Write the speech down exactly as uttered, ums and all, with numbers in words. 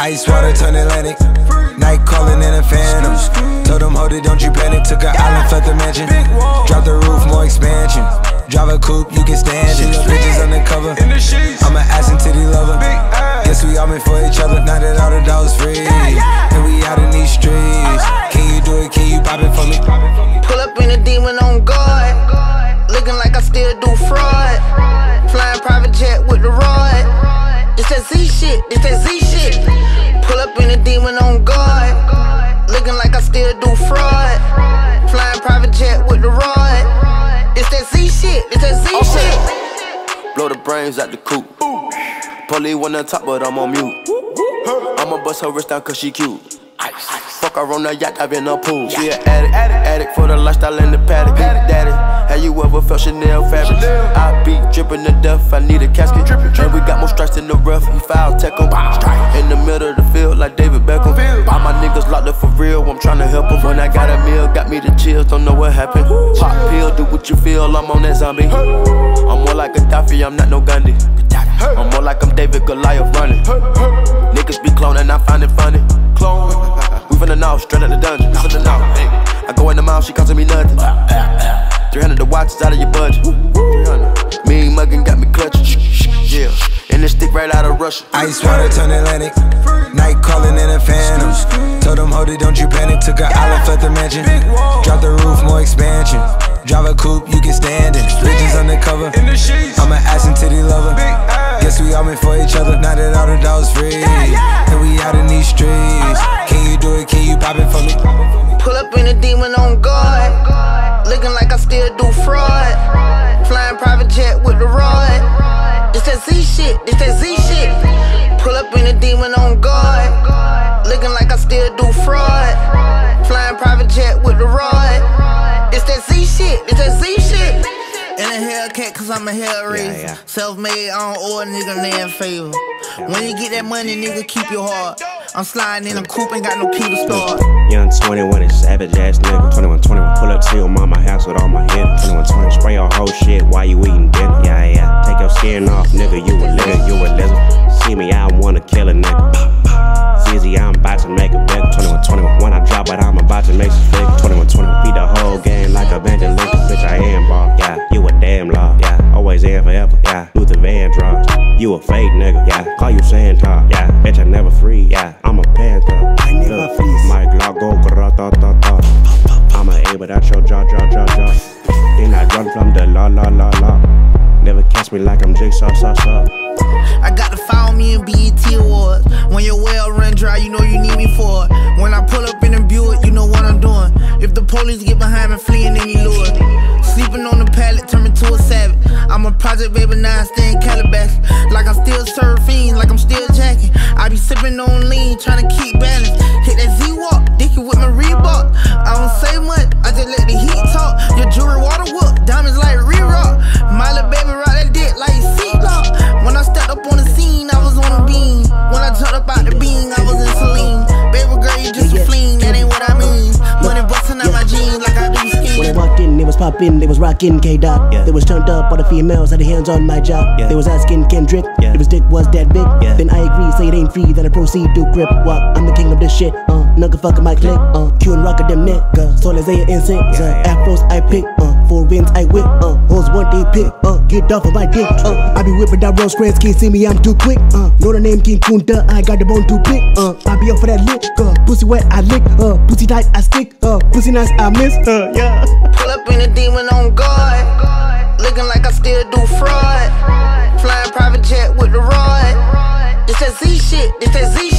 Ice water turn Atlantic. Night calling in a phantom. Told them, hold it, don't you panic. Took an island, left the mansion. Drop the roof, more expansion. Drive a coupe, you can stand it. Bitches undercover. I'm an ass and titty lover. Guess we all meant for each other. Now that all the dogs free, and we out in these streets. Can you do it? Can you pop it for me? Pull up in a demon on guard, looking like I still do fraud. Flying private jet with the rod. It's that Z shit. It's that Z shit. Pull up in a demon on guard, looking like I still do fraud. Flying private jet with the rod. It's that Z shit. It's that Z okay. shit. Blow the brains out the coop. Police one on top, but I'm on mute. I'ma bust her wrist down cause she cute. Fuck her on the yacht, I've been a pool. She an addict, addict for the lifestyle in the paddock. Daddy, have you ever felt Chanel fabric? I be dripping to death, I need a casket. And we got more strikes in the rough, we foul tech em. In the middle of the field like David Beckham. All my niggas locked up for real, I'm tryna help them. When I got a meal, got me the chills, don't know what happened. Pop pill, do what you feel, I'm on that zombie. I'm more like Gaddafi, I'm not no Gandhi. I'm more like I'm David Goliath running. Niggas be cloning, I find it funny. Clone. We finna know, straight out the dungeon. Finna know. I go in the mouth, she costing me nothing. three hundred the watch is out of your budget. Mean muggin' got me clutching. Yeah, and this stick right out of Russia. Ice water turn Atlantic. Night calling in a phantom. Told them, hold it, don't you panic. Took an island, left the mansion. Drop the roof, more expansion. Drive a coupe, you can stand it. Bitches undercover. I'm an ass and titty lover. Guess we all meant for each other. Now that all the dogs free, and we out in these streets. Can you do it? Can you pop it for me? Pull up in a demon on guard, looking like I still do fraud. Flying private jet with the rod. It's that Z shit. It's that Z shit. Pull up in a demon on guard, looking like I still do fraud. Flying private jet with the rod. It's that Z shit. It's that Z shit. In a Hellcat, cause I'm a hell raiser. Yeah, yeah. Self-made, I don't owe a nigga name favor. When you get that money, nigga, keep your heart. I'm sliding in a coupe, ain't got no key to start. Young twenty-one is savage ass nigga. twenty-one, twenty-one, pull up to your mama house with all my head. twenty-one, twenty, spray your whole shit while you eating dinner. Yeah, yeah, take your skin off, nigga, you a lizard, you a lizard. See me, I wanna kill a nigga. ZEZE, I'm about to make a big. twenty-one, twenty-one, when I drop it, I'm about to make some flick. twenty-one, twenty-one, beat the whole game like a bandit lick. Bitch, I am ball, yeah, you a damn law, yeah, always and forever, yeah, Luther Vandross. You a fake nigga, yeah, call you Santa, yeah, bitch, I never free, yeah, I'm a panther. I never freeze. My Glock go grata-ta-ta. I'm a A without your jaw, jaw, jaw, jaw. Then I run from the la, la, la, la. Never catch me like I'm Jigsaw, saw, saw. I got to follow me in B E T Awards. When your well run dry, you know you need me for it. When I pull up in a Buick, you know what I'm doing. If the police get behind me, fleeing any lure. Sleeping on the pallet, turn me to a savage. I'm a project baby, now I stay in Calabash. Like I'm still surfing, like I'm still jacking. I be sipping on lean, trying to keep balance. Hit that Z-Walk, dicky with my Reebok. I don't say much, I just let the heat talk. Your jewelry water whoop, diamonds like re-rock. My little baby rock that dick like seatlock. When I stepped up on the scene, I was on a beam. When I jumped up out the beam, I was in Celine. Baby girl, you just a fleen, that ain't what I mean. Money busting out my jeans like I do ski. When I walked in, they was poppin', they was rockin' K-Dot. Yeah. They was turned up, all the females had their hands on my job. Yeah. They was asking Kendrick, yeah. If his dick was that big. Yeah. Then I agree, say it ain't free, then I proceed to grip walk. I'm the king of this shit, uh, nigga fuckin' my click, uh, Q and rock them nigga. So let's say it in sync, yeah, yeah. Afros I pick, uh, four wins I whip, uh, hoes one they pick, uh, get off of my dick, uh, I be whipping that Rose Crest, can't see me, I'm too quick, uh, know the name King Kunta, I got the bone too big, uh, I be up for that lick, uh, pussy wet I lick, uh, pussy tight I stick, uh, pussy nice I miss, uh, yeah. Pull up in a demon on guard, looking like I still do fraud. Flying private jet with the rod. It's that Z shit, it's that Z